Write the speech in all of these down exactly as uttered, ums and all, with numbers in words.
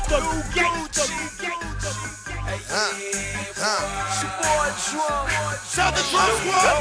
gangsta, gangsta. Hey, huh, huh. It's your boy Drum. Southern Drum Squad.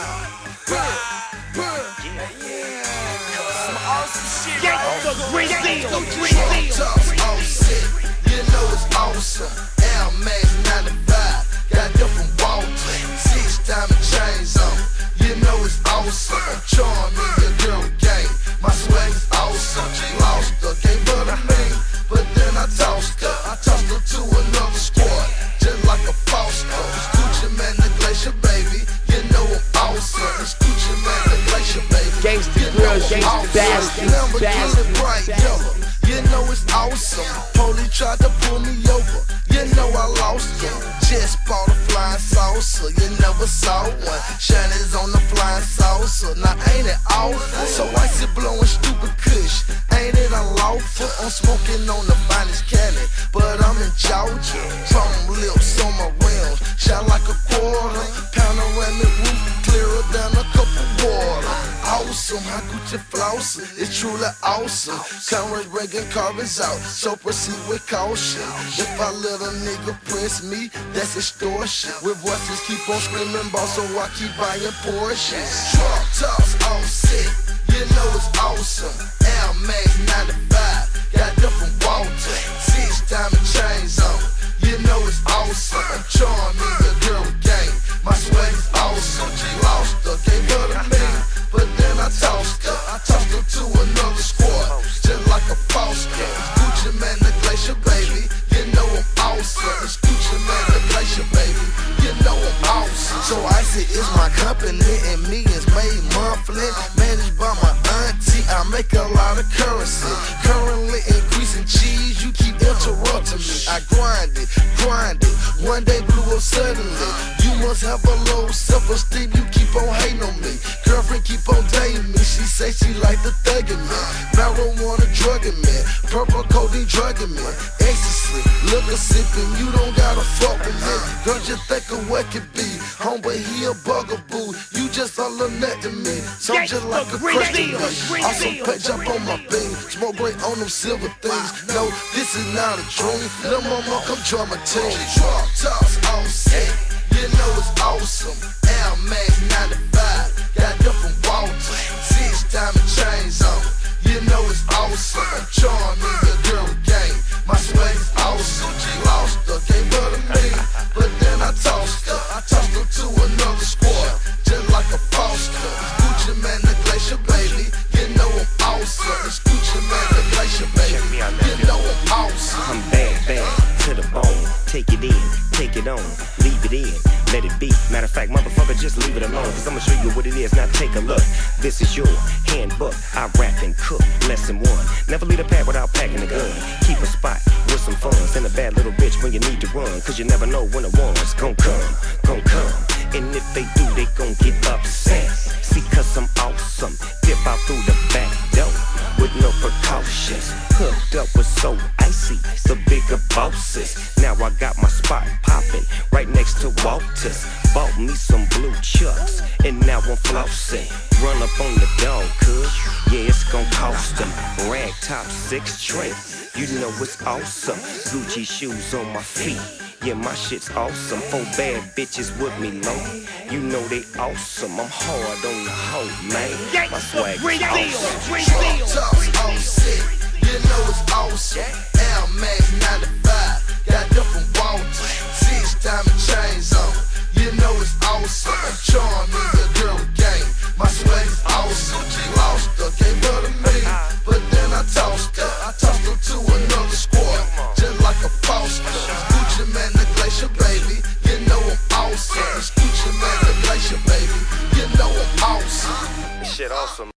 Some awesome shit. Gangsta, green deal, green deal. Oh shit, you know it's awesome. Air Max ninety-five, got them from Walton. Six diamond chains on. You know it's awesome. I'm charming, your girl game. My swag is awesome. Lost her, gave her to me, but then I tossed her. I tossed her to another squad, just like a Foster. It's Gucci Man, the Glacier, baby. You know I'm awesome. It's Gucci Man, the Glacier, baby. Gangsta girl, gangsta bastard, bastard. Bright yellow. You know it's awesome. Police tried to pull me over. You know I lost him. Just bought a flying saucer. You never saw one. Shinies on the flying saucer. Now ain't it awful? So icy blowing stupid kush. Ain't it unlawful? I'm smoking on the finest Cali, but I'm in Georgia. Chrome lips on my rims, shine like a quarter. Panoramic roof, clearer than a cup of water. Awesome, how Gucci floss? It's truly awesome. Conrad Reagan carbons out, so proceed with caution. If I let a nigga press me, that's extortion. With voices keep on screaming, boss, so I keep buying Porsches. Truck tops all sick, you know it's awesome. Air Max ninety-five, got them from Walton. Six diamond chains on, you know it's awesome. I'm charming, your girl game. My swag is awesome. She lost her, gave her to me, but then I tossed her. I tossed her to another squad, just like a Foster. It's Gucci Man, the Glacier, baby. You know I'm awesome. It's Gucci Man, the Glacier, baby. You know I'm awesome. So Icy is my company, and millions made monthly. Managed by my auntie, I make a lot of currency. Currently increasing cheese, you keep interrupting me. I grind it, grind it. One day blew up suddenly. You must have a low self-esteem, you keep on hating on me. Girlfriend keep on dating me, she say she like the thuggin' me. Marijuana drugging me, purple codeine drugging me. Ecstasy, liquor sipping, you don't gotta fuck with me. Girl, just think of what could be. Home, but he a bugaboo. You just a little nut to me. So I'm just like a crush to me. Also page up on my beam, smoke great on them silver things. No, this is not a dream. Little mama, come join my team. Drop tops on set, you know it's awesome. Air Max ninety-five, got them from Walton. Six diamond chains on, you know it's awesome. I'm charming, your girl game. My swag is awesome. She lost her, gave her to me, but then I tossed her. I tossed her to another squad, just like a Foster. It's Gucci Man, the Glacier, baby. You know I'm awesome. It's Gucci Man, the Glacier, baby. You know I'm awesome. I'm bad, bad to the bone. Take it in, take it on, leave it in, let it be. Matter of fact, motherfucker, just leave it alone, cause I'ma show you what it is. Now take a look. This is your handbook. I rap and cook. Lesson one: never leave a pad without packing a gun. Keep a spot with some funds and a bad little bitch when you need to run, cause you never know when the one's gon' come, gon' come. And if they do, they gon' get upset. See, cause I'm awesome. Dip out through the back door with no precautions. Hooked up with so icy, the bigger bosses. Now I got my spot poppin' right next to Walters. Bought me some blue chucks, and now I'm flossing. Run up on the dog, cuz, yeah, it's gon' cost them. Rag top six tray, you know it's awesome. Gucci shoes on my feet, yeah, my shit's awesome. Four bad bitches with me low, you know they awesome. I'm hard on the hoe, man. My swag is awesome. Tops on set, you know it's awesome. Air Max ninety-five, got them from Walton. Six diamond chains on, you know it's awesome. I'm charming, your girl game. My swag is awesome. She lost her, gave her to me, but then I tossed her. I tossed her to another squad, just like a Foster. It's Gucci Man, the Glacier, baby. You know I'm awesome. It's Gucci Man, the Glacier, baby. You know I'm awesome. Shit awesome.